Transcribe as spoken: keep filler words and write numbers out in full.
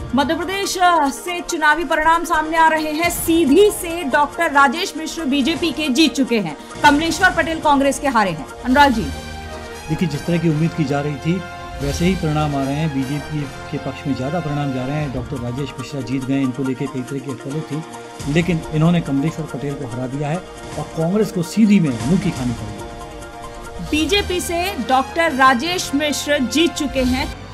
मध्य प्रदेश से चुनावी परिणाम सामने आ रहे हैं। सीधी से डॉक्टर राजेश मिश्र बीजेपी के जीत चुके हैं, कमलेश्वर पटेल कांग्रेस के हारे हैं। अनुराग जी, देखिए, जिस तरह की उम्मीद की जा रही थी वैसे ही परिणाम आ रहे हैं। बीजेपी के पक्ष में ज़्यादा परिणाम जा रहे हैं। डॉक्टर राजेश मिश्रा जीत गए, इनको लेकर कई तरह की अटकलें थी, लेकिन इन्होंने कमलेश्वर पटेल को हरा दिया है और कांग्रेस को सीधी में मुंह की खानी पड़ी। बीजेपी से डॉक्टर राजेश मिश्र जीत चुके हैं।